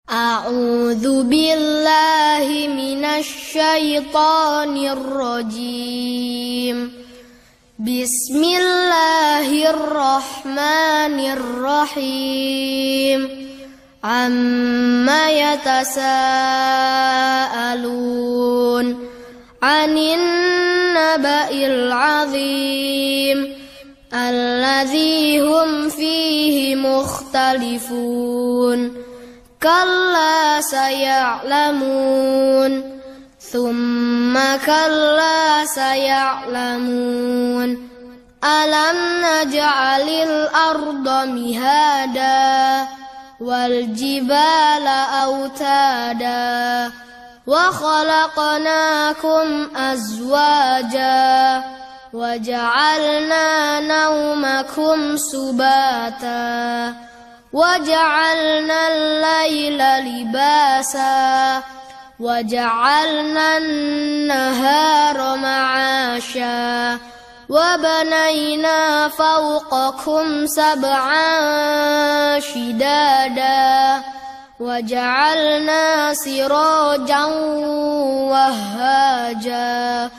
أعوذ بالله من الشيطان الرجيم. بسم الله الرحمن الرحيم. عما يتساءلون عن النبأ العظيم الذي هم فيه مختلفون كلا سيعلمون ثم كلا سيعلمون ألم نجعل الأرض مهادا والجبال أوتادا وخلقناكم أزواجا وجعلنا نومكم سباتا وجعلنا الليل لباسا وجعلنا النهار معاشا وبنينا فوقكم سبعا شدادا وجعلنا سراجا وهاجا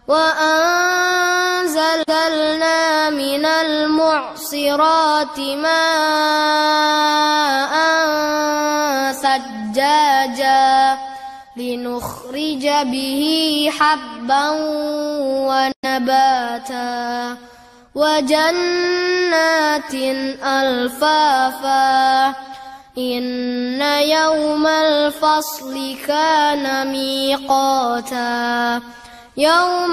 وأنزلنا من المعصرات ماء ثجاجا لنخرج به حبا ونباتا وجنات ألفافا إن يوم الفصل كان ميقاتا يوم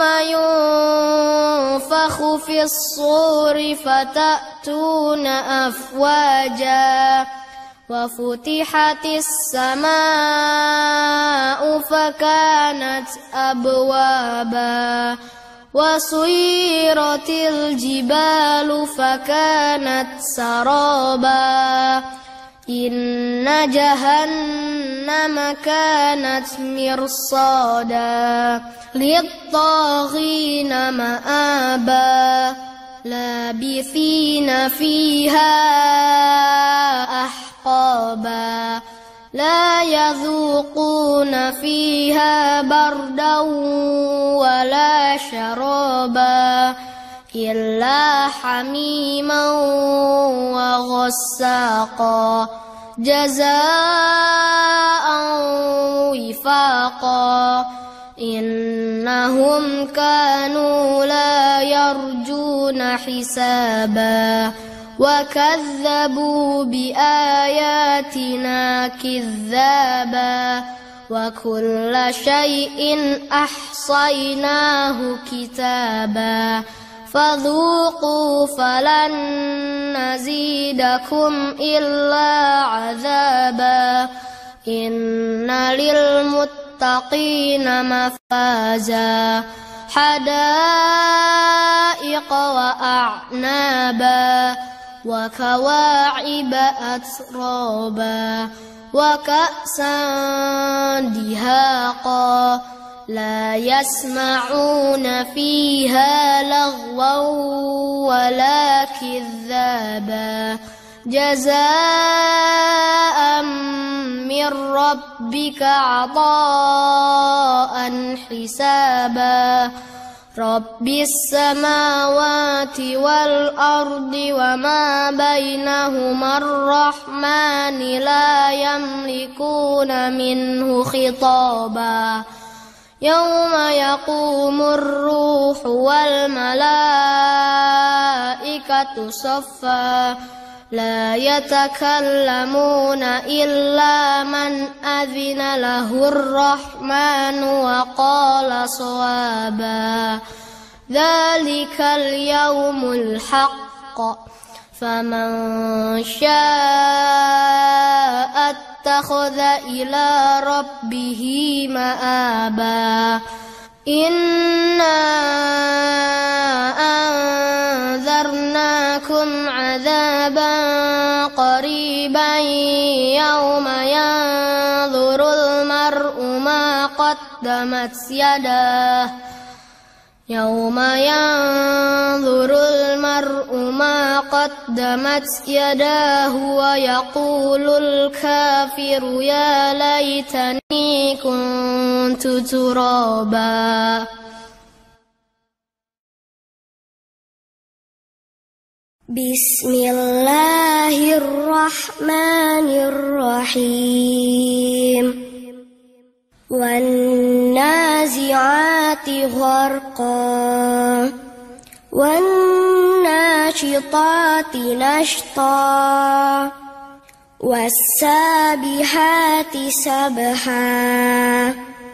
ينفخ في الصور فتأتون أفواجا وفتحت السماء فكانت أبوابا وسيرت الجبال فكانت سرابا إن جهنم كانت مرصادا للطاغين مآبا لابثين فيها أحقابا لا يذوقون فيها بردا ولا شرابا إلا حميما وغساقا جزاء وفاقا إنهم كانوا لا يرجون حسابا وكذبوا بآياتنا كذابا وكل شيء أحصيناه كتابا فذوقوا فلن نزيدكم إلا عذابا إن للمتقين مفازا حدائق وأعنابا وكواعب أترابا وكأسا دهاقا لا يسمعون فيها لغوا ولا كذابا جزاء من ربك عطاء حسابا رب السماوات والأرض وما بينهما الرحمن لا يملكون منه خطابا يوم يقوم الروح والملائكة صفا لا يتكلمون إلا من أذن له الرحمن وقال صوابا ذلك اليوم الحق فمن شاء اتخذ إلى ربه مآبا إنا أنذرناكم عذابا قريبا يوم ينظر المرء ما قدمت يداه يوم ينظر المرء ما قدمت يداه ويقول الكافر يا ليتني كنت ترابا. بسم الله الرحمن الرحيم. والنازعات غرقا والناشطات نشطا والسابحات سبحا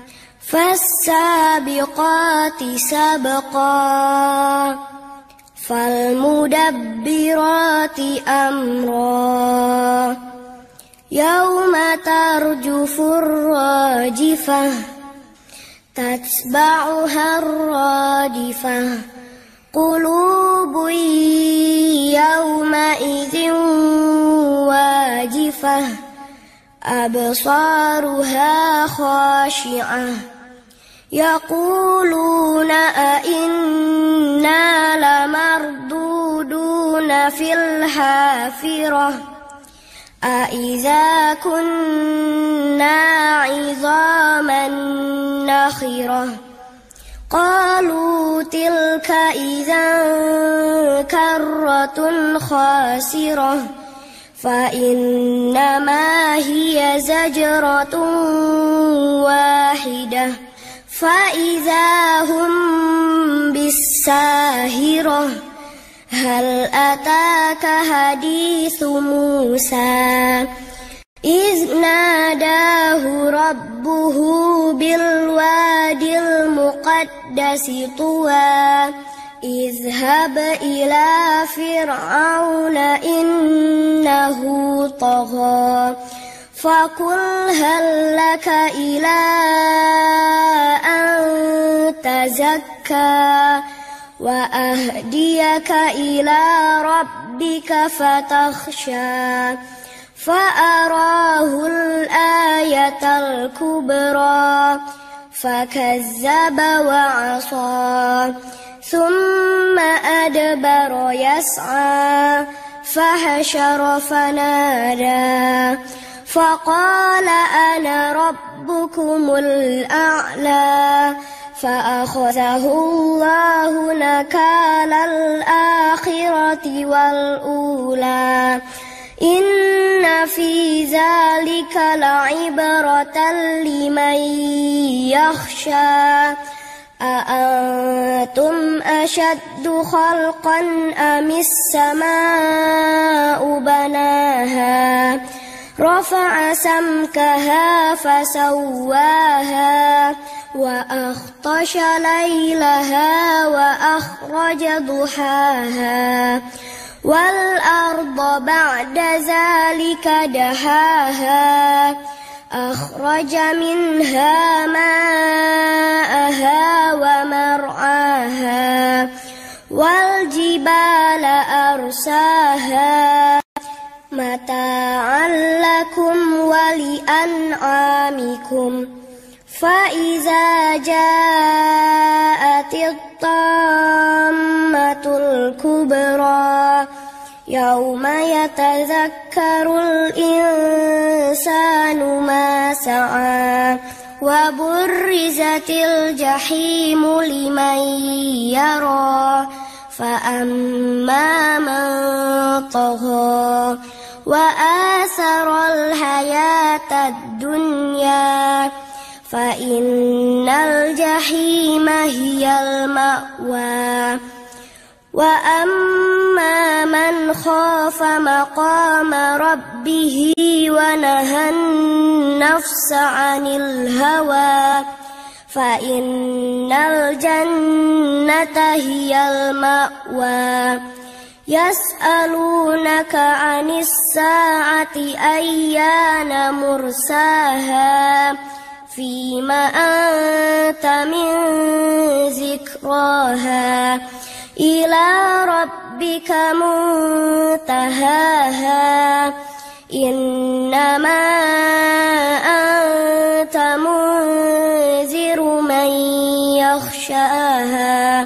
فالسابقات سبقا فالمدبرات أمرا يوم ترجف الراجفة تتبعها الرادفة قلوب يومئذ واجفة أبصارها خاشعة يقولون أئنا لمردودون في الحافرة أإذا كنا عظاما نخرة قالوا تلك إذا كرة خاسرة فإنما هي زجرة واحدة فإذا هم بالساهرة هل أتاك حديث موسى إذ ناداه ربه بالواد المقدس طوى اذهب إلى فرعون إنه طغى فقل هل لك إلى أن تزكى وأهديك إلى ربك فتخشى فأراه الآية الكبرى فكذب وعصى ثم أدبر يسعى فحشر فنادى فقال أنا ربكم الأعلى فأخذه الله نكال الآخرة والأولى إن في ذلك لعبرة لمن يخشى أأنتم أشد خلقا أم السماء بناها رفع سمكها فسواها وأغطش ليلها وأخرج ضحاها والأرض بعد ذلك دحاها أخرج منها ماءها ومرعاها والجبال أرساها متاعا لكم ولأنعامكم فإذا جاءت الطامة الكبرى يوم يتذكر الإنسان ما سعى وبرزت الجحيم لمن يرى فأما من طغى وآثر الحياة الدنيا فإن الجحيم هي المأوى وأما من خاف مقام ربه ونهى النفس عن الهوى فإن الجنة هي المأوى يسألونك عن الساعة أيان مرساها فيما أنت من ذكراها إلى ربك منتهاها إنما أنت منذر من يغشاها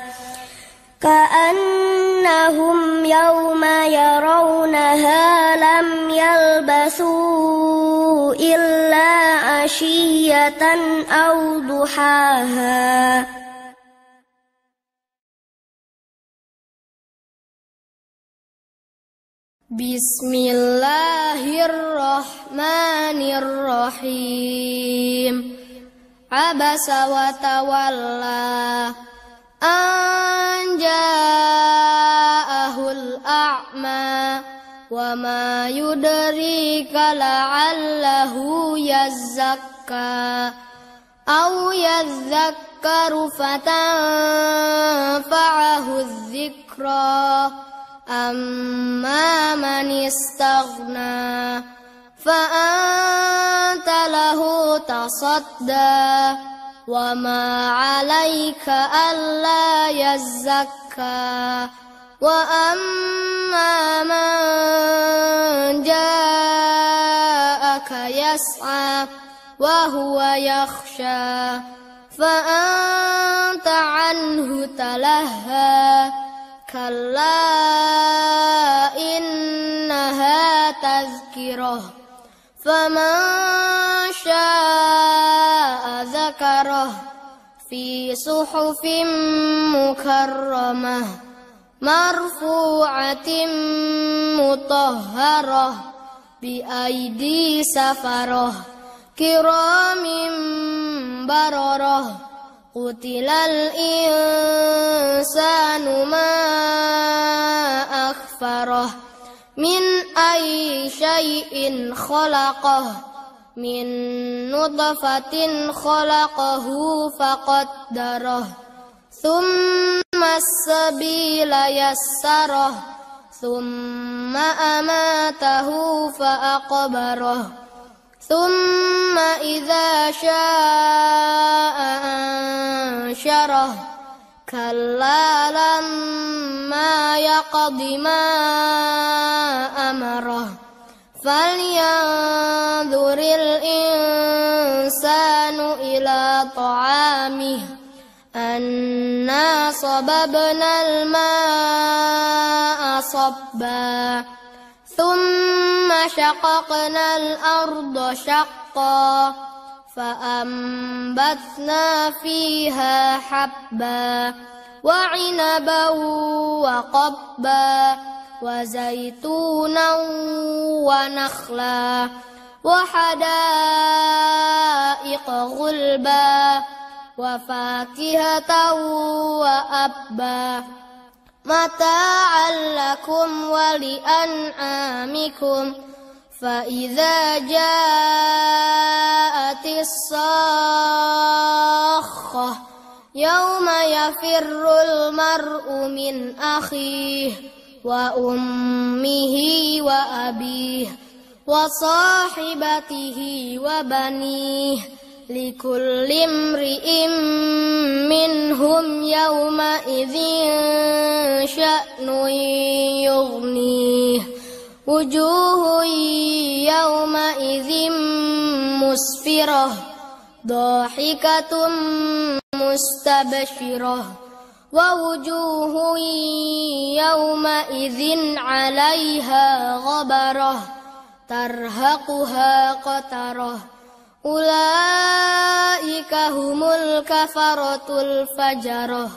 كأنهم يوم يرونها لم يلبثوا إلا عشية أو ضحاها. Bismillahirrahmanirrahim. Abasa wa tawalla an ja'ahul a'ma wa ma yudrika la'allahu yazzakka aw yadhakkaru fatanfa'ahu dzikra amma man istaghna fa anta lahu tasadda wa ma 'alaika alla yazzakka wa amma man ja'aka yas'a wa huwa yakhsha fa anta 'anhu talahha kalla innaha tazkirah faman syaa'a dzakarah fi suhufin mukarramah marfu'atin mutahharah bi aidi safarah kiramin bararah. Qutilal insanu ma akhfarah min ayyi syai'in khalaqah min nutfatin khalaqahu faqaddarah thumma as-sabila yassarah thumma amatahu fa'aqbarah thumma idza syaa'a ansyarah kalla lamma yaqdi ma amarah falyanzuril insanu ila ta'amih anna sababnal ma'a sabba thumma syaqaqnal arda syaqqa fa'ambatna fiha habba wa 'inaban wa qabba wa zaitunan wa nakhla wa hadaiqa ghulba wa fakihatan wa abba mata'an lakum wa li'an'amikum fa idza ja'atis sakhah yawma yafirrul mar'u min akhihi wa ummihi wa abihi wa sahibatihi wa banihi likulli imri'in minhum yawma idzin sya'nun yughnih wujuhun yawma idzin musfirah dhahikatum mustabshirah wa wujuhun yawma idzin 'alaiha ghabarah tarhaquha qatarah ulaika humul kafaratul fajarah.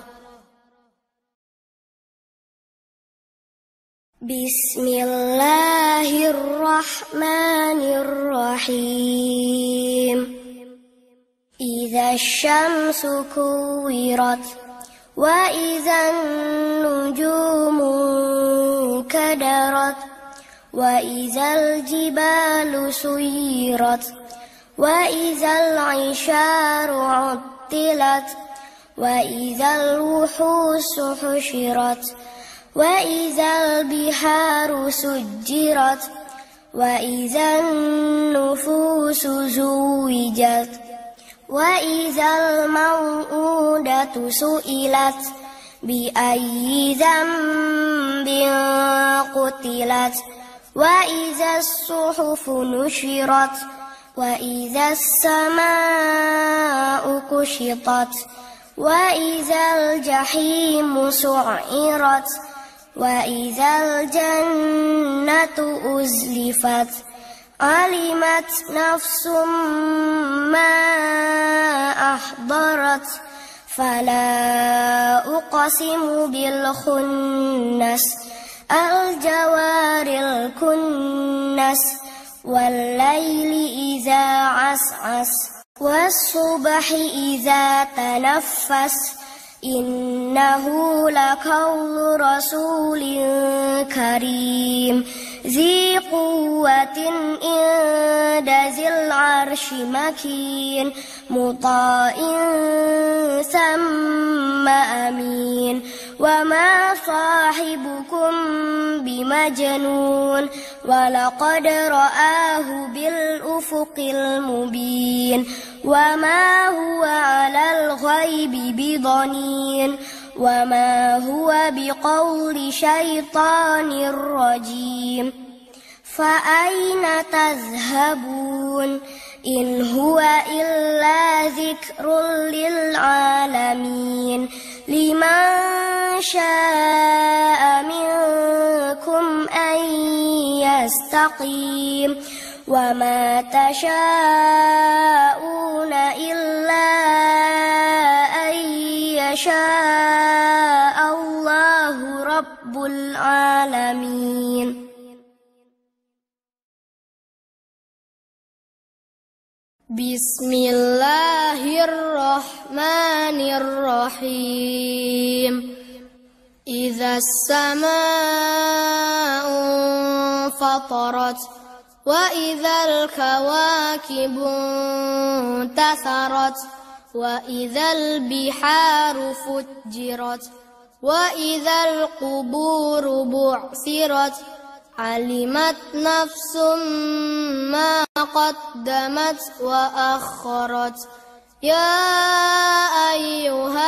Bismillahirrahmanirrahim. Idza syamsu kuwirat wa idzan nujumu kadarat wa idzal jibalu suyirat wa idzal 'isharu 'uttilat wa idzal wuhusu husyirat wa idzal biharu sujjirat wa idzan nufusu zuwijat wa idzal mau'udatu su'ilat bi ayyi dzambin qutilat wa idzas suhufu nusyirat wa idzas samaa'u kushitat وإذا الجحيم سعرت وإذا الجنة أزلفت علمت نفس ما أحضرت فلا أقسم بالخنس الجوار الكنس والليل إذا عسعس والصبح إذا تنفس إنه لقول رسول كريم ذي قوة عند ذي العرش مكين مطاع ثم أمين وما صاحبكم بمجنون ولقد رآه بالأفق المبين وما هو على الغيب بضنين وما هو بقول شيطان رجيم فأين تذهبون إن هو إلا ذكر للعالمين لمن شاء منكم أن يستقيم وما تشاءون إلا أن يشاء الله رب العالمين. بسم الله الرحمن الرحيم إذا السماء انفطرت وإذا الكواكب انتثرت وإذا البحار فجرت وإذا القبور بعثرت علمت نفس ما قدمت وأخرت يا أيها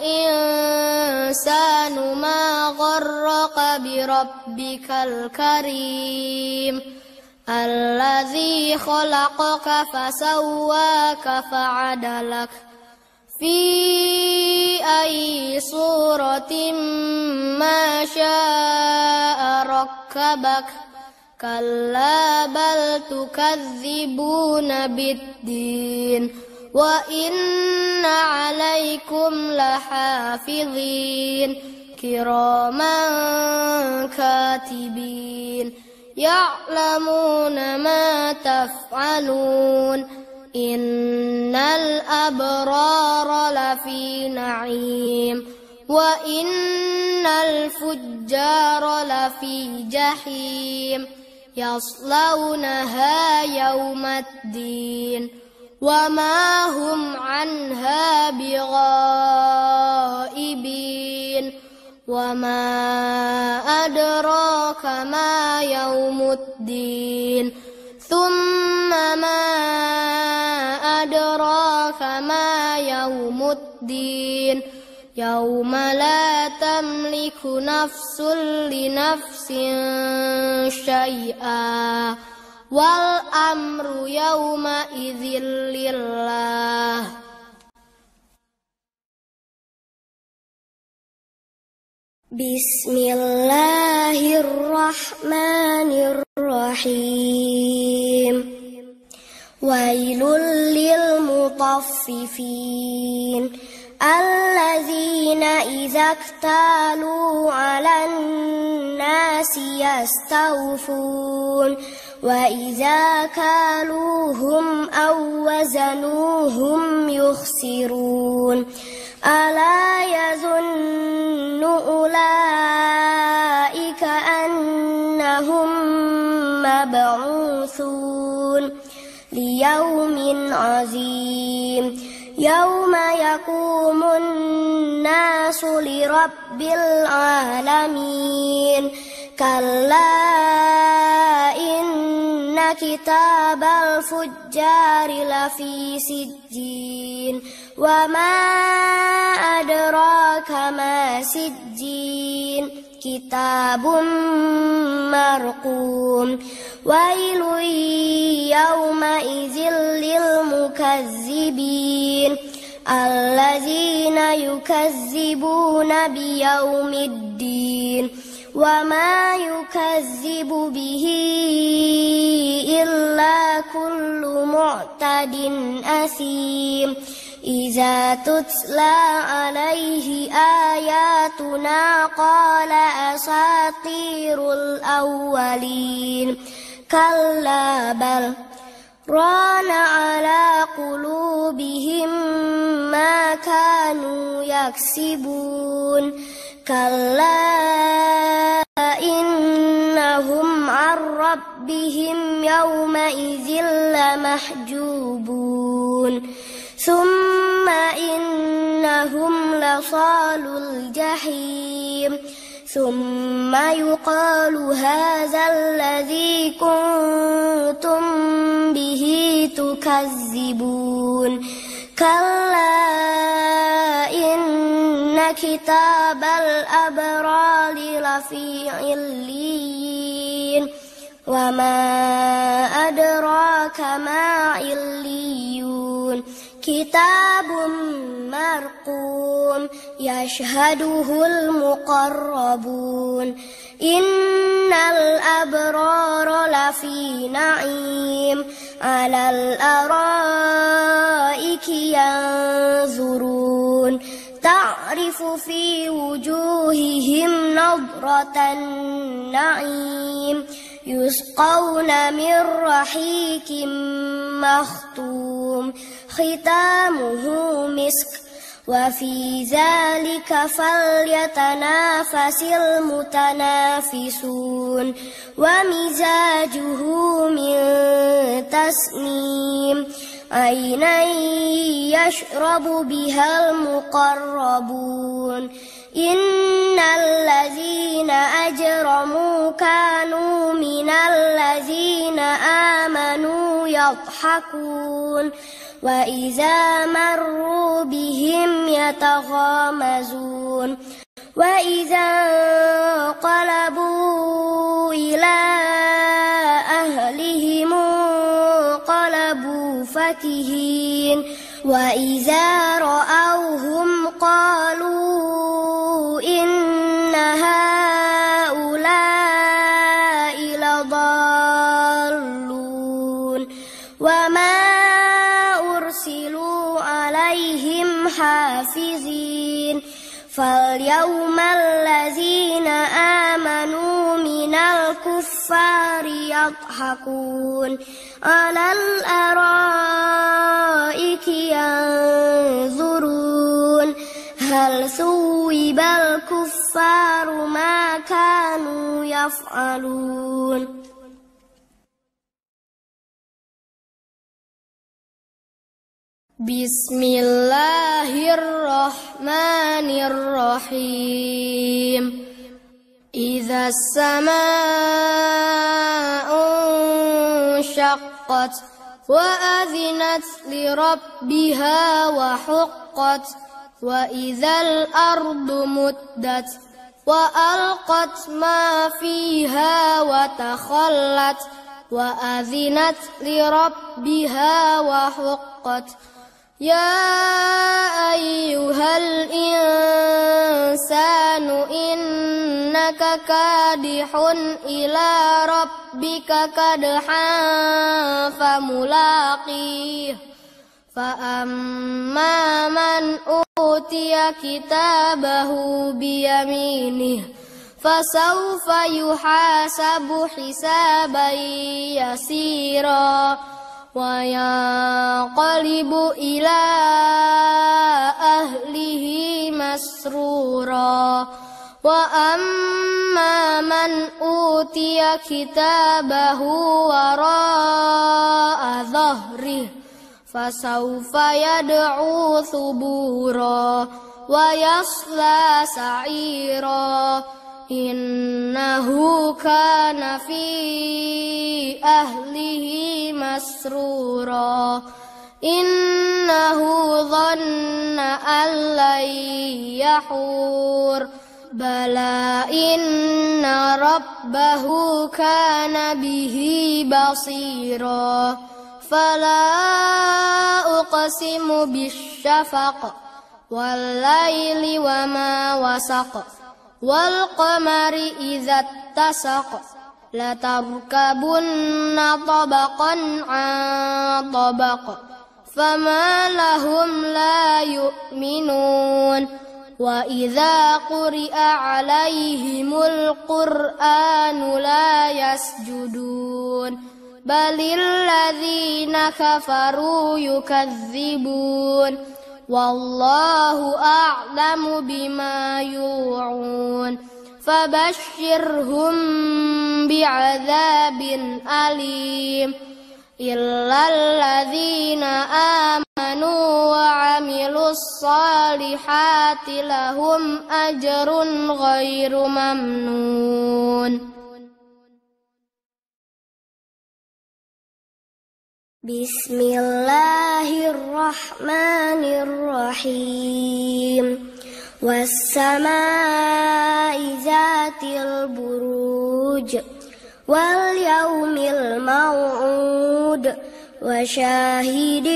الإنسان ما غرك بربك الكريم الذي خلقك فسواك فعدلك في أي صورة ما شاء ركبك كلا بل تكذبون بالدين وإن عليكم لحافظين كراما كاتبين يعلمون ما تفعلون إن الأبرار لفي نعيم وإن الفجار لفي جحيم يصلونها يوم الدين وما هم عنها بغائبين وما أدراك ما يوم الدين ثم ما أدراك ما يوم الدين يوم لا تملك نفس لنفس شيئا والأمر يومئذ لله. بسم الله الرحمن الرحيم ويل للمطففين الذين إذا اكتالوا على الناس يستوفون وإذا كالوهم أو وزنوهم يخسرون ألا يظن أولئك أنهم مبعوثون ليوم عظيم يوم يقوم الناس لرب العالمين كلا إن كتاب الفجار لفي سجين وما أدراك ما سجين كتاب مرقوم ويل يومئذ للمكذبين الذين يكذبون بيوم الدين وما يكذب به إلا كل معتد أثيم إذا تتلى عليه آياتنا قال أساطير الأولين كلا بل ران على قلوبهم ما كانوا يكسبون كلا إنهم عن ربهم يومئذ لمحجوبون ثم إنهم لصالو الجحيم ثم يقال هذا الذي كنتم به تكذبون كلا إن كتاب الأبرار لفي عليين وما أدراك ما عليون كتاب مرقوم يشهده المقربون إن الأبرار لفي نعيم على الأرائك ينظرون تعرف في وجوههم نضرة النعيم يسقون من رحيق مختوم ختامه مسك وفي ذلك فليتنافس المتنافسون ومزاجه من تسنيم عينا يشرب بها المقربون إن الذين أجرموا كانوا من الذين آمنوا يضحكون وإذا مروا بهم يتغامزون وإذا انقلبوا إلى أهلهم انقلبوا فكهين وإذا رأوهم قالوا إن هؤلاء لضالون وما أرسلوا عليهم حافظين فاليوم الذين آمنوا من الكفار يضحكون على الأرائك ينظرون هل ثوب الكفار ما كانوا يفعلون Bismillahirrahmanirrahim. Idza as-samaa'u inshaqqat wa adzinat li rabbiha wa huqqat wa idzal ardu muddat wa alqat ma fiha wa takhallat wa adzinat li rabbiha wa huqqat Ya ayyuhal insanu innaka kadihun ila rabbika kadhan famulaqih fa amma man utiya kitabahu biyaminih fasawfa yuhasabu hisaban yasira wa yanqalibu ila ahlihi masrura wa amma man utiya kitabahu wara'a dhahrihi fasawfa yad'u thubura wa yasla sa'ira innahu kana fi ahlihi masrura innahu dhanna an lan yahur bala inna rabbahu kana bihi basira fala uqsimu bisyafaq شفق والليل وما وسق والقمر إذا اتسق لتركبن طبقا عن طبق فما لهم لا يؤمنون وإذا قرئ عليهم القرآن لا يسجدون بل الذين كفروا يكذبون والله أعلم بما يوعون فبشرهم بعذاب أليم إلا الذين آمنوا وعملوا الصالحات لهم أجر غير ممنون. بسم الله الرحمن الرحيم والسماء ذات البروج واليوم الموعود وشاهد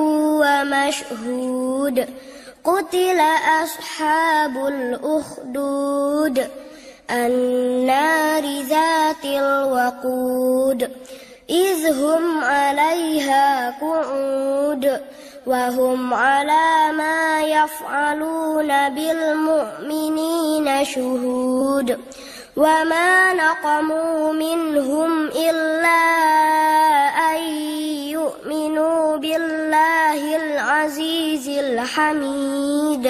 ومشهود قتل أصحاب الأخدود النار ذات الوقود إذ هم عليها قعود وهم على ما يفعلون بالمؤمنين شهود وما نقموا منهم إلا أن يؤمنوا بالله العزيز الحميد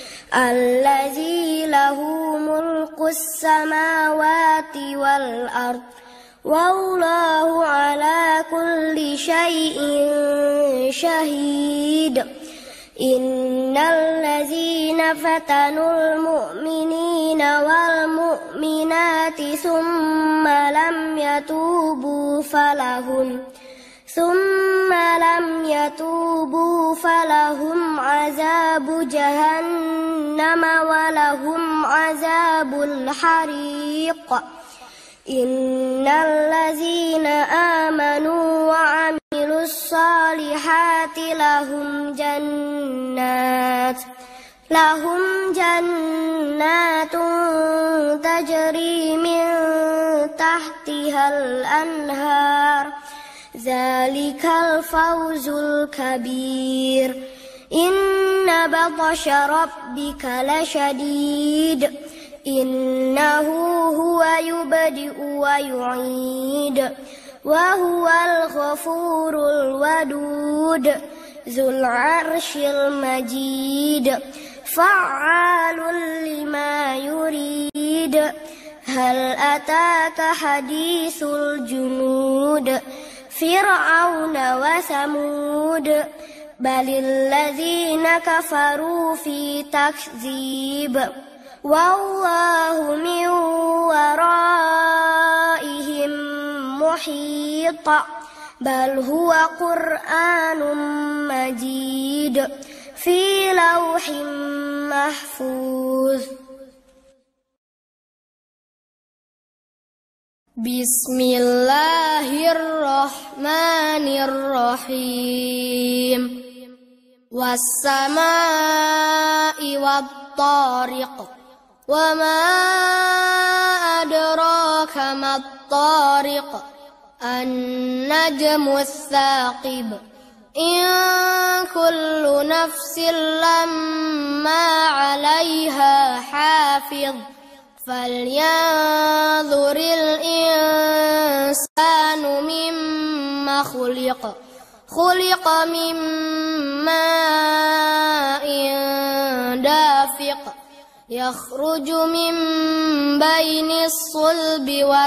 الذي له ملك السماوات والأرض والله على كل شيء شهيد إن الذين فتنوا المؤمنين والمؤمنات ثم لم يتوبوا فلهم عذاب جهنم ولهم عذاب الحريق إن الذين آمنوا وعملوا الصالحات لهم جنات تجري من تحتها الأنهار ذلك الفوز الكبير إن بطش ربك لشديد إنه هو يبدئ ويعيد وهو الغفور الودود ذو العرش المجيد فعال لما يريد هل أتاك حديث الجنود فرعون وثمود بل الذين كفروا في تكذيب والله من ورائهم محيط بل هو قرآن مجيد في لوح محفوظ. بسم الله الرحمن الرحيم والسماء والطارق وما أدراك ما الطارق النجم الثاقب إن كل نفس لما عليها حافظ فلينظر الإنسان مما خلق من ماء دافق يخرج من بين الصلب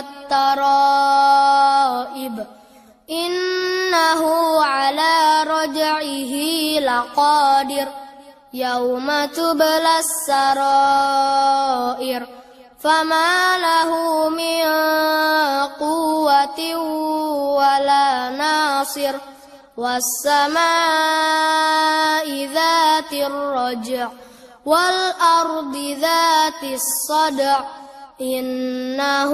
والترائب إنه على رجعه لقادر يوم تبلى السرائر فما له من قوة ولا ناصر والسماء ذات الرجع والأرض ذات الصدع إنه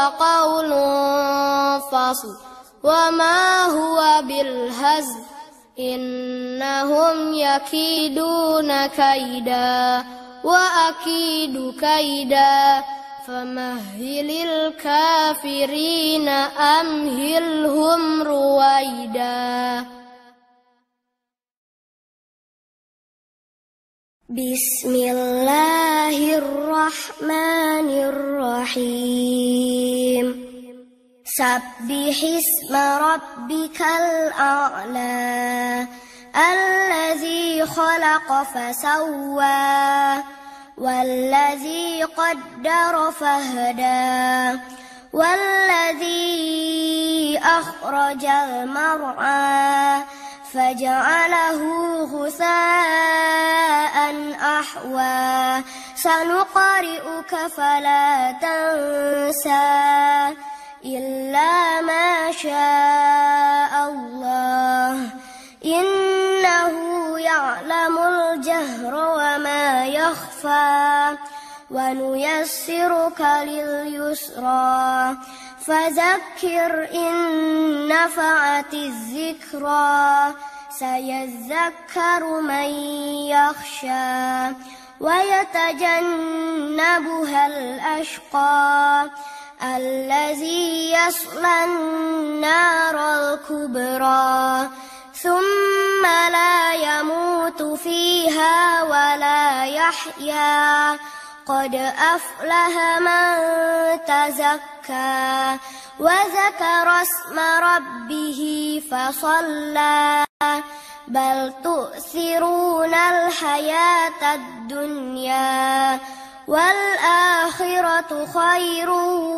لقول فصل وما هو بالهزل إنهم يكيدون كيدا وأكيد كيدا فمهل الكافرين أمهلهم رويدا بسم الله الرحمن الرحيم سبح اسم ربك الأعلى الذي خلق فسوى والذي قدر فهدى والذي أخرج المرعى فجعله غثاء أحوى سنقرئك فلا تنسى إلا ما شاء الله إنه يعلم الجهر وما يخفى ونيسرك لليسرى فذكر إن نفعت الذكرى سيذكر من يخشى ويتجنبها الأشقى الذي يصلى النار الكبرى ثم لا يموت فيها ولا يحيا قد أفلح من تزكى وذكر اسم ربه فصلى بل تؤثرون الحياة الدنيا والآخرة خير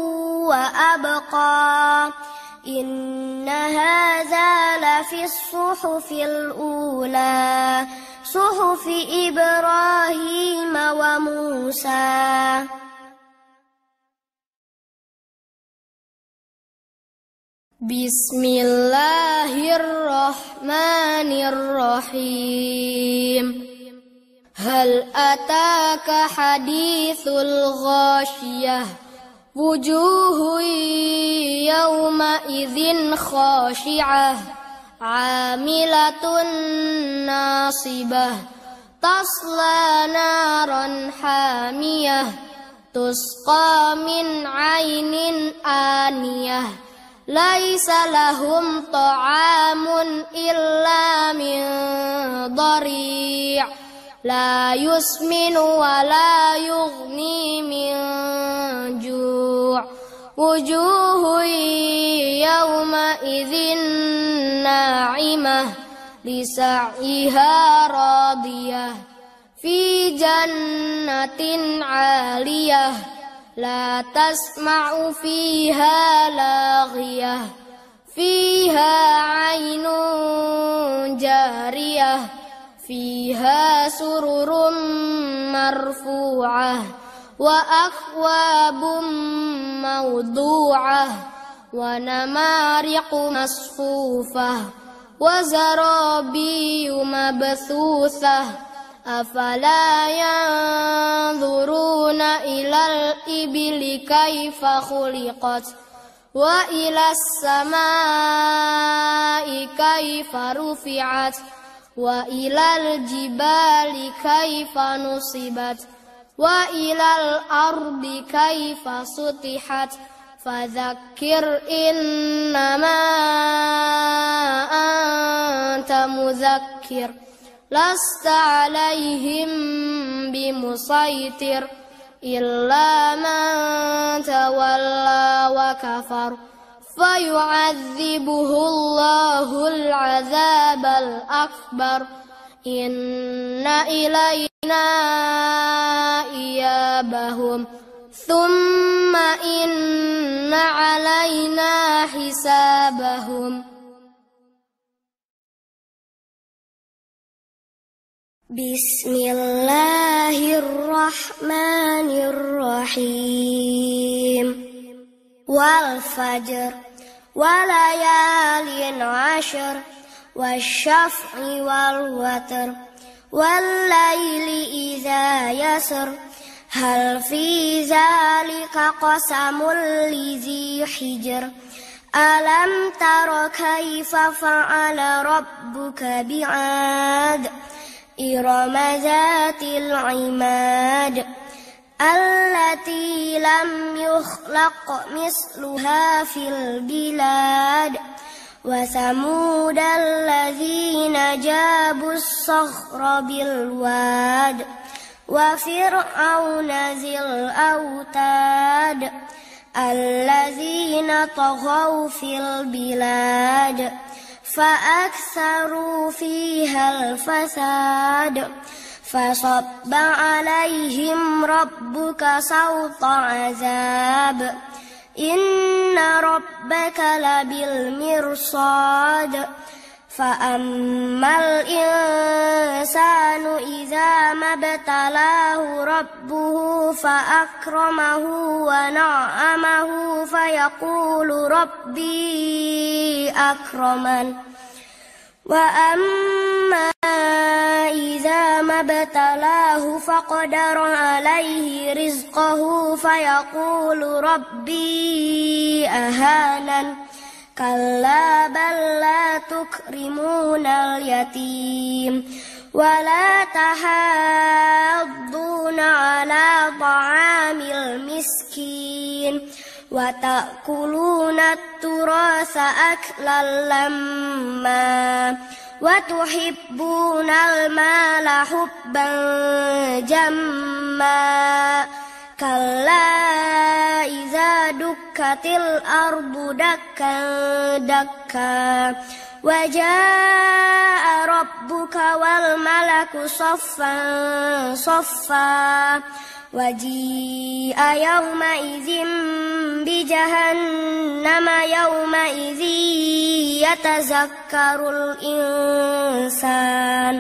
وأبقى إن هذا لفي الصحف الأولى صحف إبراهيم وموسى بسم الله الرحمن الرحيم هل أتاك حديث الغاشية وجوه يومئذ خاشعة عاملة ناصبة تصلى نارا حامية تسقى من عين آنية ليس لهم طعام إلا من ضريع لا يسمن ولا يغني من جوع وجوه يومئذ ناعمة لسعيها راضية في جنة عالية لا تسمع فيها لاغية فيها عين جارية فيها سرر مرفوعة وأكواب موضوعة ونمارق مصفوفة وزرابي مبثوثة أفلا ينظرون إلى الإبل كيف خلقت وإلى السماء كيف رفعت وإلى الجبال كيف نصبت وإلى الأرض كيف سطحت فذكر إنما أنت مذكر لست عليهم بمسيطر إلا من تولى وكفر فيعذبه الله العذاب الأكبر إن إلينا إيابهم ثم إن علينا حسابهم بسم الله الرحمن الرحيم والفجر وليال عشر والشفع والوتر والليل إذا يسر هل في ذلك قسم لذي حجر ألم تر كيف فعل ربك بعاد إرم ذات العماد التي لم يخلق مثلها في البلاد وثمود الذين جابوا الصخر بالواد وفرعون ذي الأوتاد الذين طغوا في البلاد فأكثروا فيها الفساد فصب عليهم ربك سوط عذاب إن ربك لبالمرصاد فأما الإنسان إذا ما ابتلاه ربه فأكرمه ونعمه فيقول ربي أكرمن وأما إذا ما ابتلاه فقدر عليه رزقه فيقول ربي أهانن كلا بل لا تكرمون اليتيم ولا تحاضون على طعام المسكين وتأكلون التراث أكلا لما وتحبون المال حبا جما كلا إذا دكت الأرض دكا دكا وجاء ربك والملك صفا صفا وجيء يومئذ بجهنم يومئذ يتذكر الإنسان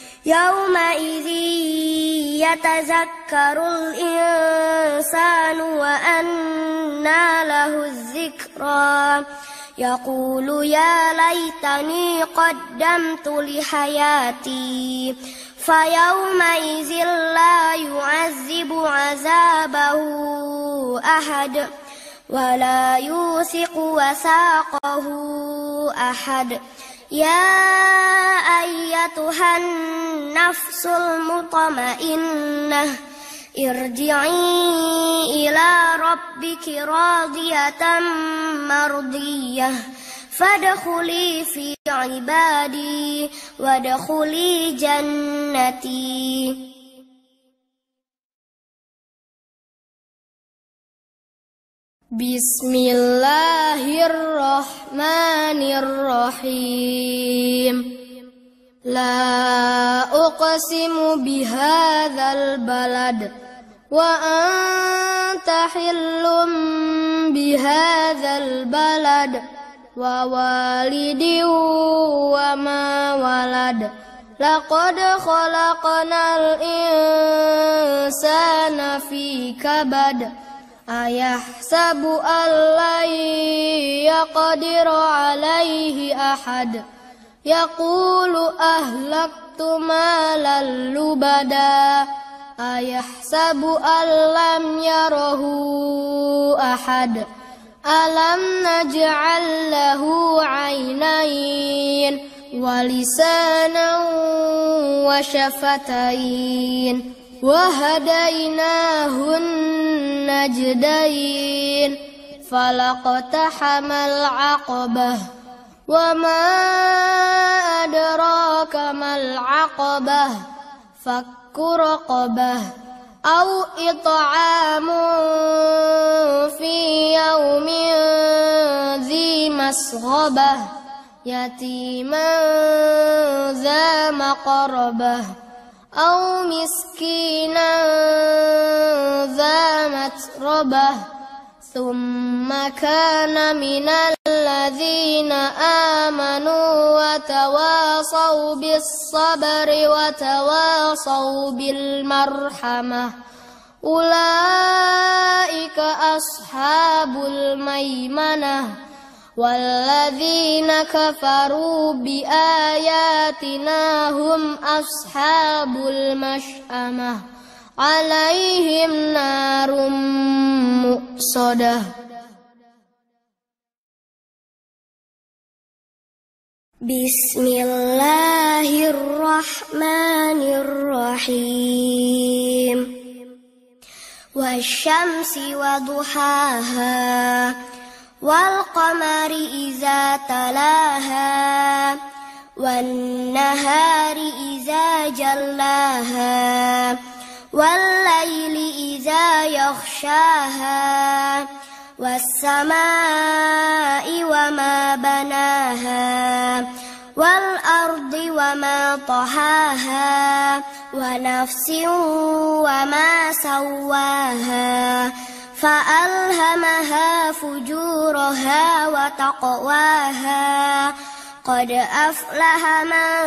وأنى له الذكرى يقول يا ليتني قدمت لحياتي فيومئذ لا يعذب عذابه أحد ولا يوثق وثاقه أحد يا أيتها النفس المطمئنة ارجعي إلى ربك راضية مرضية فادخلي في عبادي وادخلي جنتي. Bismillahirrahmanirrahim. La uqsimu bihadzal balad wa anta hillum bihadzal balad wa walidin wa ma walad laqad khalaqnal insana fi kabad ayahsabu an lan yaqdiru alayhi ahad yaqulu ahlaktu malan lubada ayahsabu an lam yarahu ahad alam naj'al lahu 'aynayn wa lisanan wa shafatayn wa hadaynahun najdayn falaqtahamal 'aqabah wa ma adraka mal 'aqabah fakku raqabah aw it'amun fi yawmin dhi masghabah yatiman dha maqrabah aw miskinan dha matrabah thumma kana minal ladzina amanu wa tawasaw bis sabri wa tawasaw bil marhamah ulaika ashabul maimanah walladzina kafaru bi ayatina hum ashabul mash'amah alaihim narum muqsadah. Bismillahirrahmanirrahim. Wasyamsi waduhaha, wal qamari iza talaha, wan nahari iza jallaha, wal laili iza yaghshaha, was samai wa ma banaha, wal ardi wa ma tahaha, wa nafsin wa ma sawaha, fa'alhamaha fujuraha wa taqwaha, qad aflaha man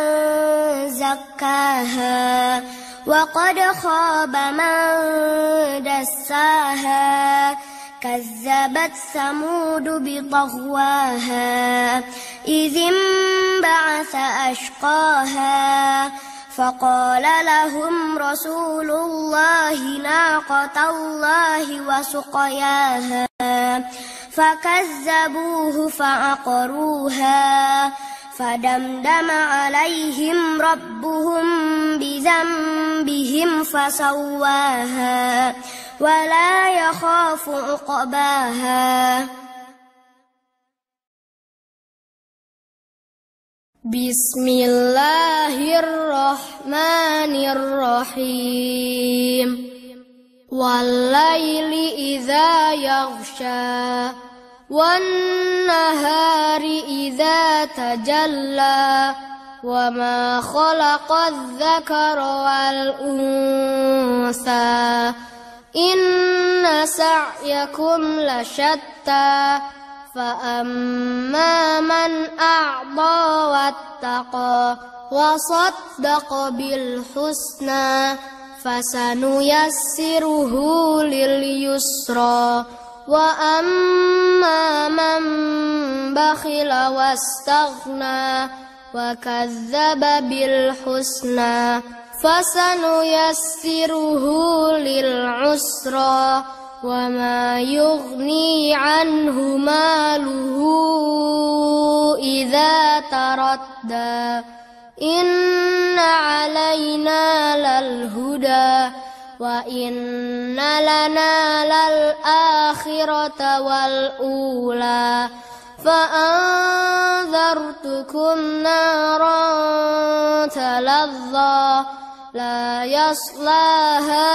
zakkaha, wa qad khaba man dassaha. كذبت ثمود بطغواها إذ انبعث أشقاها فقال لهم رسول الله ناقة الله وسقياها فكذبوه فعقروها فدمدم عليهم ربهم بذنبهم فسواها ولا يخاف عقباها. Bismillahirrahmanirrahim. Wal-laili idza yaghsha, wan-nahari idza tajalla, wa ma khalaqadz-dzakara wal-untha, inna sa'yakum lasyatta, fa amma man a'ta wattaqa wa saddaqa bil husna fasanuyassiruhu lil yusra, wa amma man bakhila wastaghna wa kadzdzaba bil husna fasanuyassiruhu lil usra, wa ma yughni anhu maluhu idza taradda, inna alayna lal huda wa inna lana lal akhirata wal ula, fa anzartukum naran talazza la yaslaha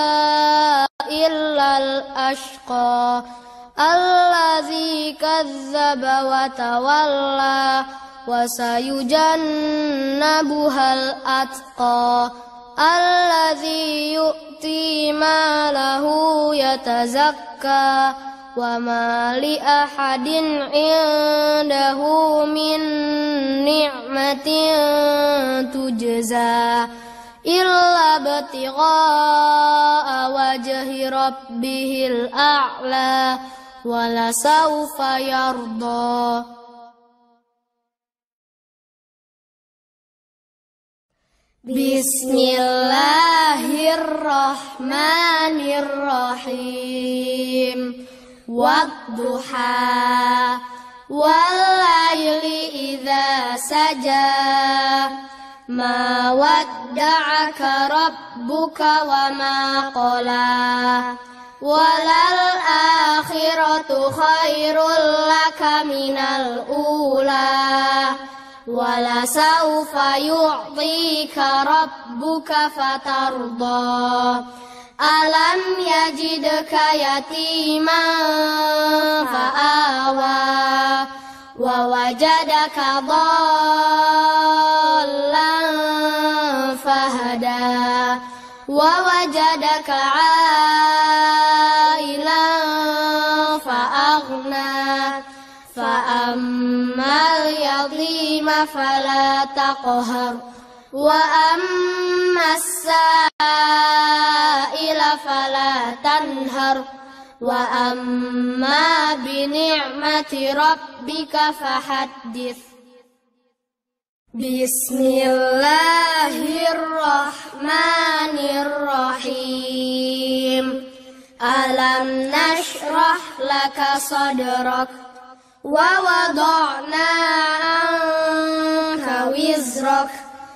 illal ashqa allazi kazzaba wa tawalla, wa sayujannabuhal atqa allazi yu'ti malahu yatazakka, wa ma li ahadin indahu min ni'matin tujza illa ibtigha'a wajhi rabbihil a'la, wa la sawfa yarda. Bismillahirrahmanirrahim. Wadduha, wal-laili idza saja, ma wadda'aka rabbuka wa ma qala, walal akhiratu khairul laka minal ula, wala sawfa yu'tika rabbuka fatarda, alam yajidka yatiman fa'awa, wa wajadaka dhallan fahada, wa wajadaka ailan fa'aghna, fa'ammal yatima fala taqhar, wa ammas sa'ila fala tanhar, wa amma bi ni'mati rabbika fahaddits. Bismillahirrahmanirrahim. Alam nashrah laka sadrak ووضعنا عنك وزرك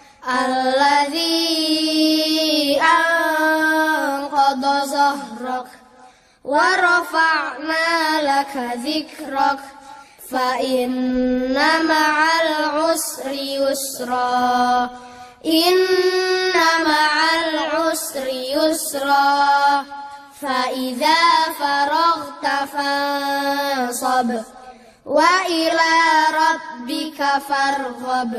الذي أنقض ظهرك ورفعنا لك ذكرك فإن مع العسر يسرا إن مع العسر يسرا فإذا فرغت فانصب وإلى ربك فارغب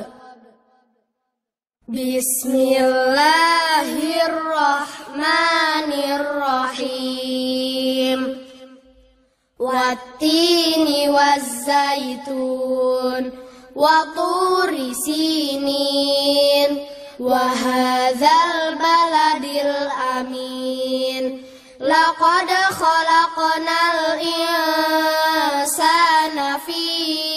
بسم الله الرحمن الرحيم والتين والزيتون وطور سينين وهذا البلد الأمين لقد خلقنا الإنسان في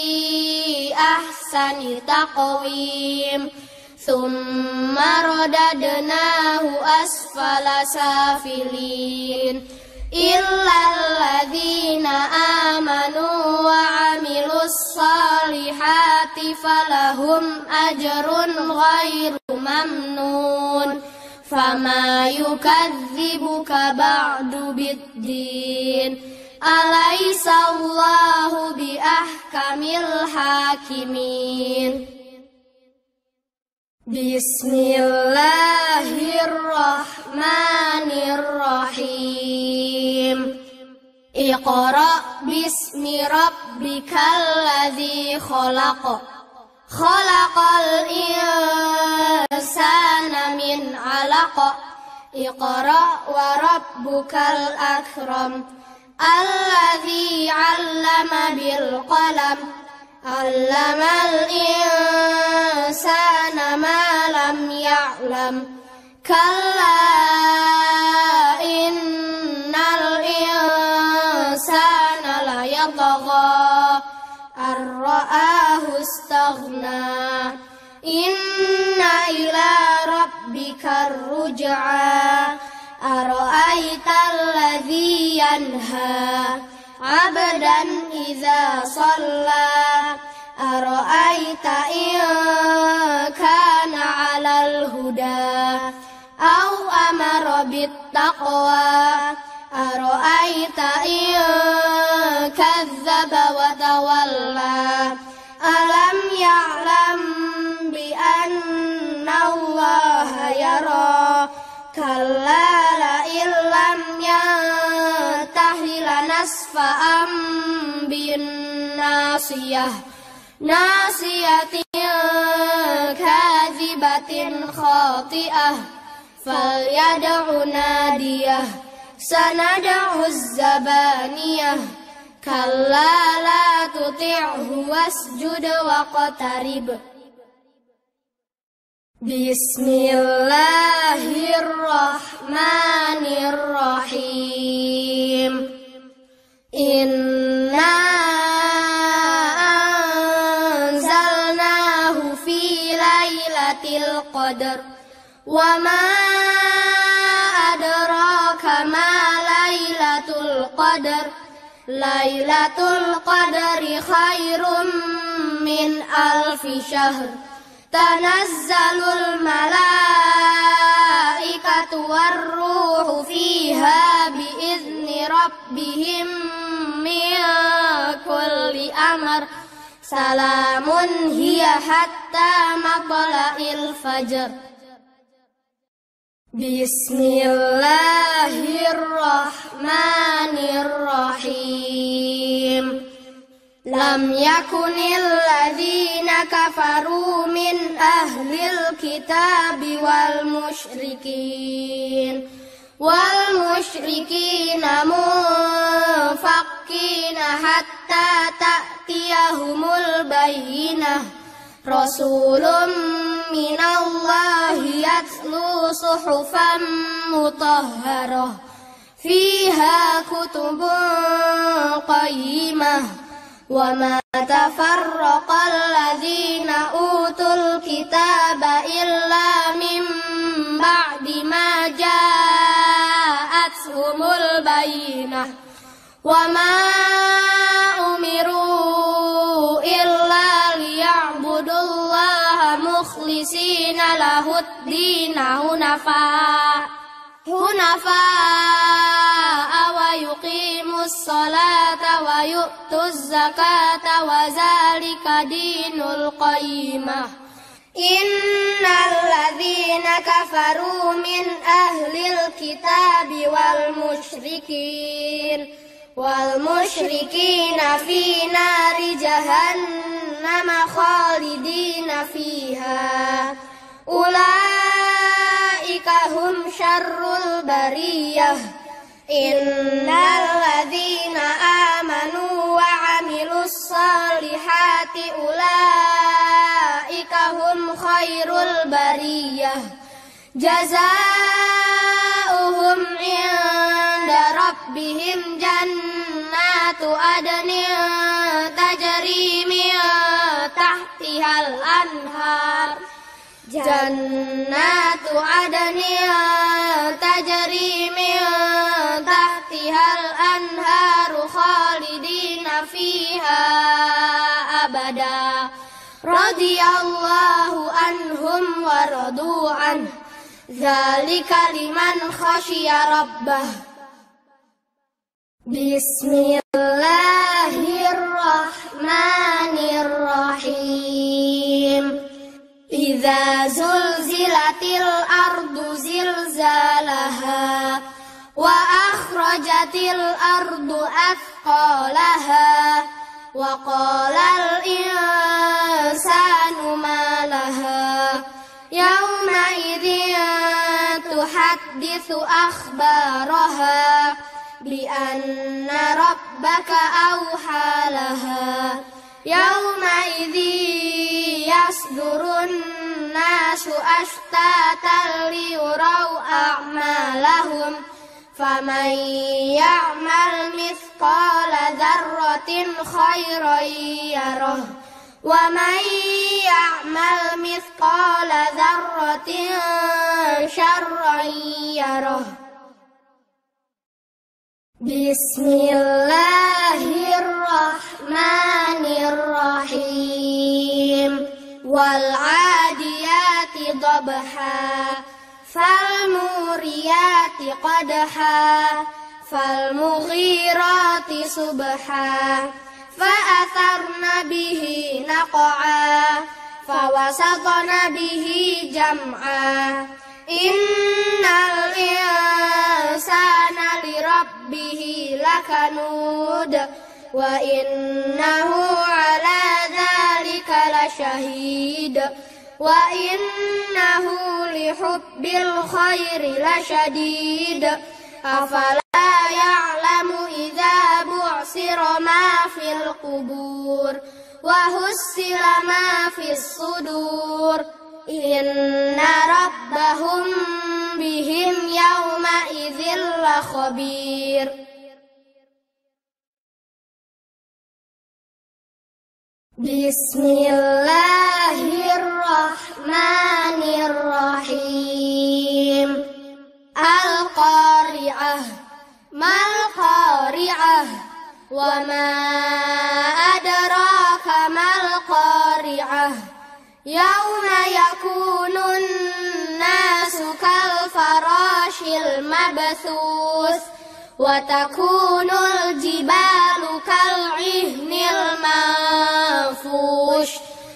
أحسن تقويم ثم رددناه أسفل سافلين إلا الذين آمنوا وعملوا الصالحات فلهم أجر غير ممنون فما يكذبك بعد بالدين أليس الله بأحكم الحاكمين بسم الله الرحمن الرحيم اقرأ باسم ربك الذي خلق خلق الإنسان من علق اقرأ وربك الأكرم الذي علم بالقلم علم الإنسان ما لم يعلم كلا إن الإنسان ليطغى أن رآه استغنى إن إلى ربك الرجعى أرأيت الذي ينهى عبدا إذا صلى أرأيت إن كان على الهدى أو أمر بالتقوى أرأيت إن كذب وتولى ألم يعلم بأن الله يرى كلا لئن لم ينته لنسفعا بالناصية ناصية كاذبة خاطئة فليدع ناديه سندع الزبانية كلا لا تطعه واسجد واقترب بسم الله الرحمن الرحيم إنا أنزلناه في ليلة القدر وما أدراك ما ليلة القدر ليلة القدر خير من 1000 شهر تنزل الملائكة والروح فيها بإذن ربهم من كل أمر سلام هي حتى مطلع الفجر بسم الله الرحمن الرحيم لم يكن الذين كفروا من أهل الكتاب والمشركين منفكين حتى تأتيهم البينة رسول من الله يتلو صحفا مطهرة فيها كتب قيمة وما تفرق الذين أوتوا الكتاب إلا من بعد ما جاءتهم البينة وما أمروا الدين حنفاء ويقيموا الصلاة ويؤتوا الزكاة وذلك دين القيمة إن الذين كفروا من أهل الكتاب والمشركين في نار جهنم خالدين فيها أولئك هم شر البرية إن الذين آمنوا وعملوا الصالحات أولئك هم خير البرية جزاؤهم عند ربهم جنات عدن تجري من تحتها الأنهار خالدين فيها أبدا رضي الله عنهم ورضوا عنه ذلك لمن خشي ربه بسم الله الرحمن الرحيم إذا زلزلت الأرض زلزالها وأخرجت الأرض أثقالها وقال الإنسان ما لها يومئذ تحدث أخبارها بأن ربك أوحى لها يومئذ يصدر الناس أشتاتا ليروا أعمالهم فمن يعمل مثقال ذرة خيرا يره ومن يعمل مثقال ذرة شرا يره بسم الله الرحمن الرحيم والعاديات ضبحا فالموريات قدحا فالمغيرات صبحا فأثرن به نقعا فوسطن به جمعا إن الإنسان لربه لكنود وإنه على ذلك لشهيد وإنه لحب الخير لشديد أفلا يعلم إذا بعثر ما في القبور وحصل ما في الصدور إن ربهم بهم يومئذ لخبير بسم الله الرحمن الرحيم القارعة ما القارعة وما أدراك ما القارعة يوم يكون الناس كالفراش المبثوث وتكون الجبال كالعهن المنفوش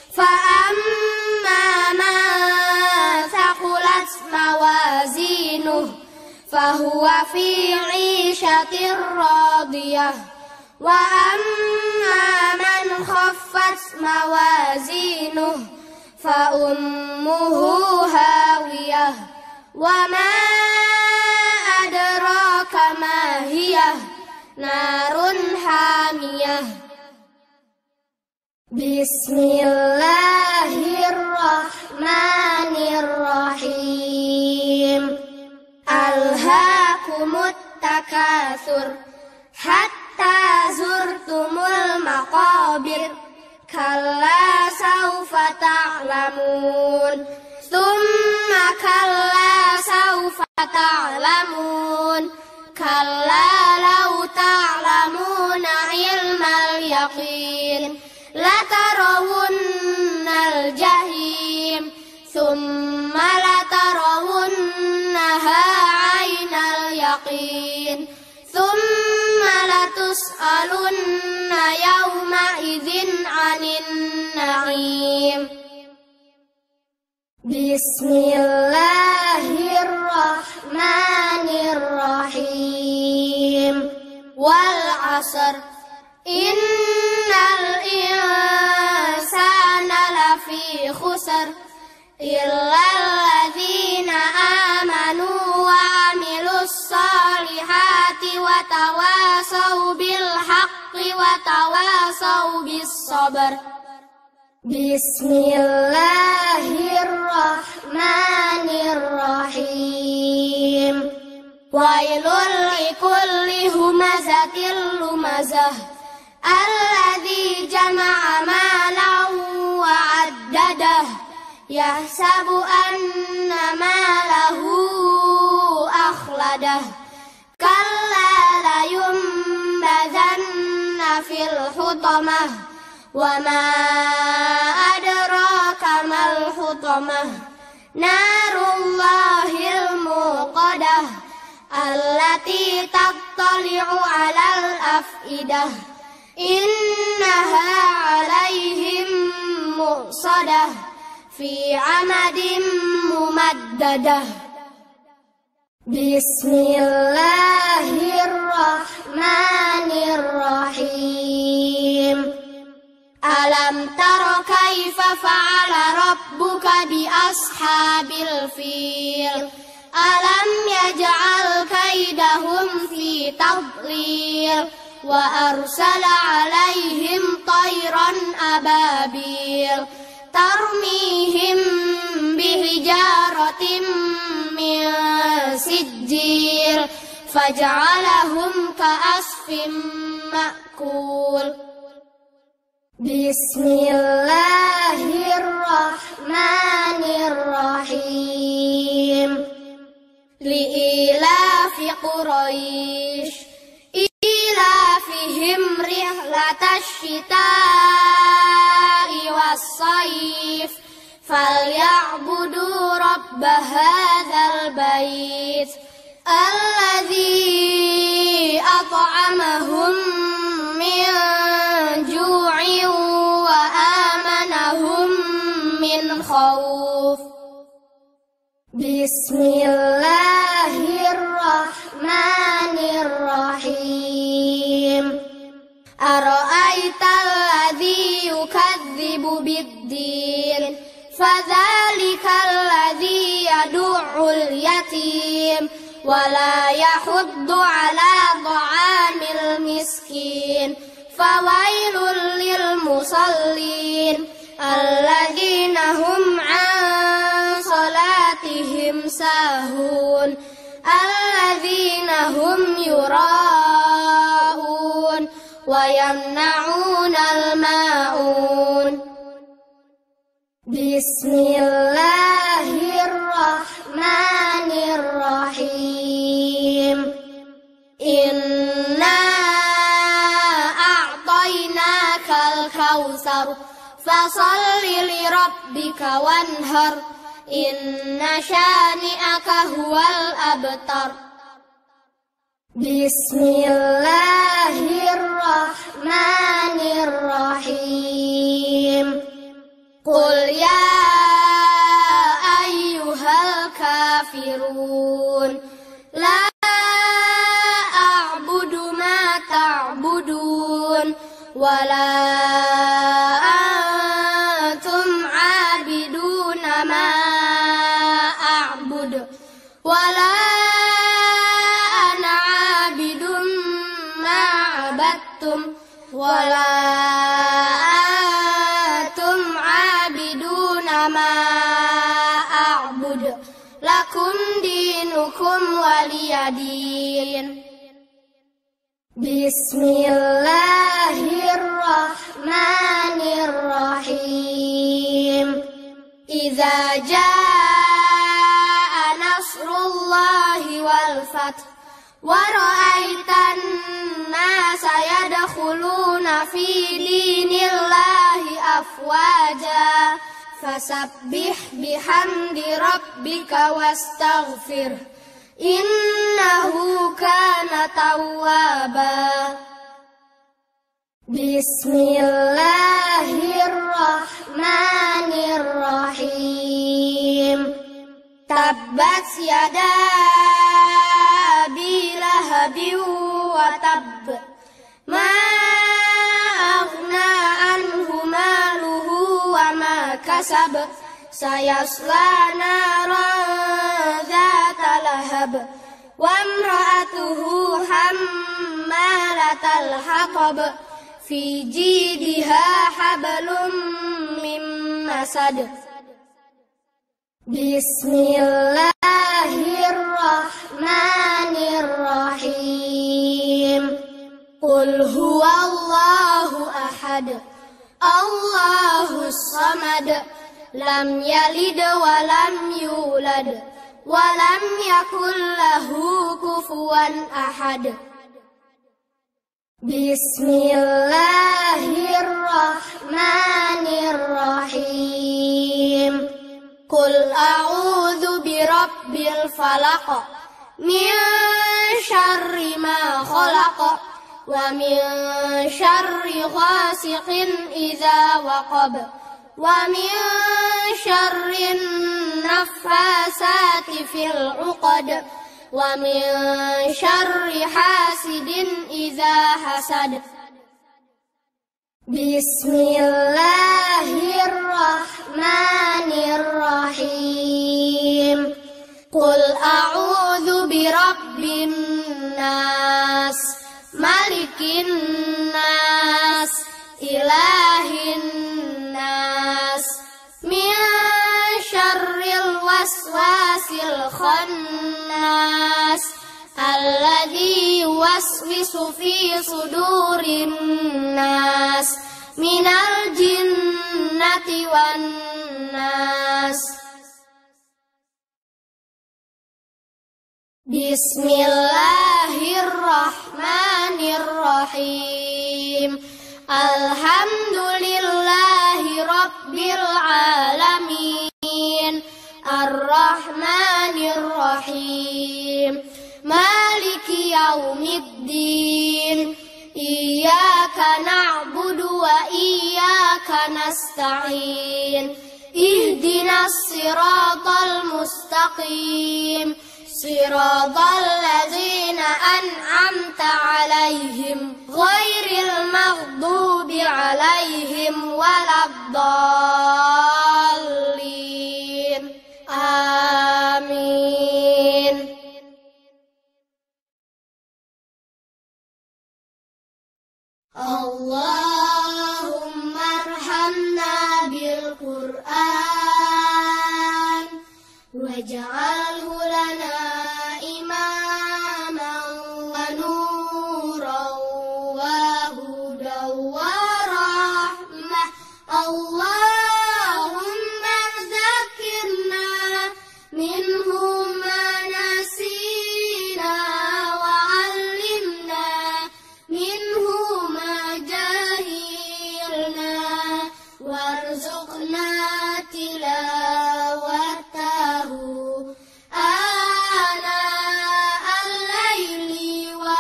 فأما من ثقلت موازينه فهو في عيشة راضية وأما من خفت موازينه فأمه هاوية وما أدراك ما هي نار حامية بسم الله الرحمن الرحيم ألهاكم التكاثر حتى زرتم المقابر كلا سوف تعلمون ثم كلا سوف تعلمون كلا لو تعلمون علم اليقين لترون الجحيم ثم ثم لترونها عين اليقين ثم لتسألن يومئذ عن النعيم بسم الله الرحمن الرحيم والعصر إن الإنسان لفي خسر إلا الذين آمنوا وعملوا الصالحات وتواصوا بالحق وتواصوا بالصبر بسم الله الرحمن الرحيم ويل لكل همزة لمزة الذي جمع مالا وعدده يحسب أن ماله أخلده كلا لينبذن في الحطمة وما أدراك ما الحطمة نار الله الموقدة التي تطلع على الأفئدة إنها عليهم مؤصدة في عمد ممددة بسم الله الرحمن الرحيم ألم تر كيف فعل ربك بأصحاب الفيل ألم يجعل كيدهم في تضليل وأرسل عليهم طيرا أبابيل ترميهم بحجارة من سجيل فجعلهم كعصف مأكول بسم الله الرحمن الرحيم لإيلاف قريش إيلافهم رحلة الشتاء والصيف فليعبدوا رب هذا البيت الذي أطعمهم من جوع وآمنهم من خوف بسم الله الرحمن الرحيم أرأيت الذي يكذب بالدين فذلك الذي يدع اليتيم ولا يحض على طعام المسكين فويل للمصلين الذين هم عن صلاتهم ساهون الذين هم يراءون ويمنعون الماعون بسم الله الرحمن الرحيم إنا أعطيناك الكوثر فصل لربك وانهر إن شانئك هو الأبتر بسم الله الرحمن الرحيم قل يا أيها الكافرون لا أعبد ما تعبدون ولا أنتم عابدون ما أعبد ولا أنا عابد ما عبدتم ولا أنتم عابدون ما أعبد لكم دينكم ولي دين بسم الله الرحمن الرحيم إذا جاء نصر الله والفتح ورأيت الناس يدخلون في دين الله أفواجا fasabbih bihamdi rabbika wastaghfir innahu kana tawwaba. Bismillahirrahmanirrahim. Tabbat yada abi lahabin wa tabb ma aghna anhu maluhu wa ma kasab sayasla naran dzata lahab wa imra'atuhu hammalatal hatab fi jidha hablum min masad. Bismillahirrahmanirrahim. Qul huwallahu ahad, Allahus samad, lam yalid wa lam yulad, wa lam yakul lahu kufuwan ahad. Bismillahirrahmanirrahim. Qul a'udzu birabbil falaq min syarri ma khalaq wa min syarri ghasiqin idza waqab wa min syarrin naffasati fil 'uqad wa min syarri hasidin idza hasad. Bismillahirrahmanirrahim. Qul a'udzu birabbin nas, malikin nas, ilahin nas, min syarril waswasil khannas alladzi yuwaswisu fi sudurin nas minal jinnati wan nas. Bismillahirrahmanirrahim. Alhamdulillahi rabbil alamin, arrahmanirrahim, maliki yaumiddin, iyyaka na'budu wa iyyaka nasta'in, ihdinas siratal mustaqim, siratal ladzina an'amta 'alaihim ghairil maghdubi 'alaihim waladdallin. Amin. Allahumma arhamna bil Qur'an waj'alhu lana imaman wa nuran wa hudan wa rahmah. Allahumma dzakirna minhu ma nasina wa 'allimna minhu ma jahilna warzuqna tilawatahu ana al-laili wa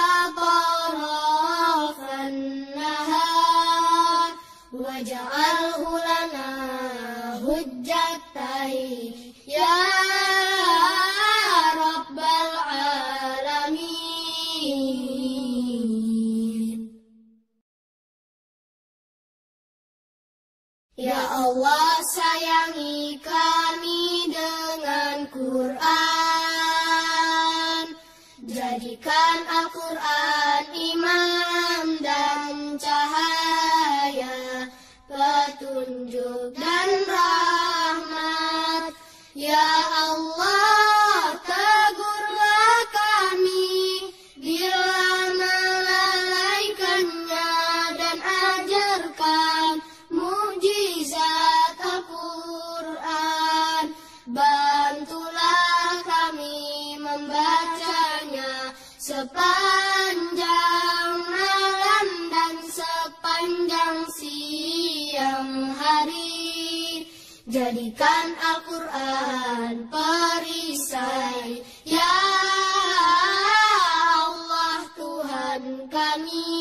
atrafan nahar waj'alhu lana hujjatan ya rabbal alamin. Ya Allah, sayangi kami dengan Quran. Jadikan Al-Quran imam dan cahaya, petunjuk dan rahmat. Ya Allah, tegurlah kami bila melalaikannya dan ajarkan mukjizat Al-Quran. Bantulah kami membacanya sepanjang malam dan sepanjang siang hari. Jadikan Al-Quran perisai, ya Allah Tuhan kami.